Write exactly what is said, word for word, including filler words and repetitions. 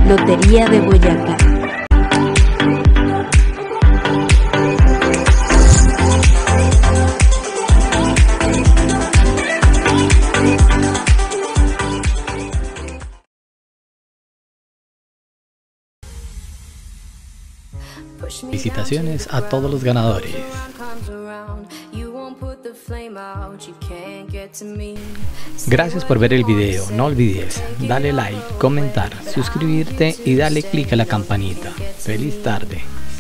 Lotería de Boyacá. Felicitaciones a todos los ganadores. Gracias por ver el video. No olvides darle like, comentar, suscribirte y darle clic a la campanita. Feliz tarde.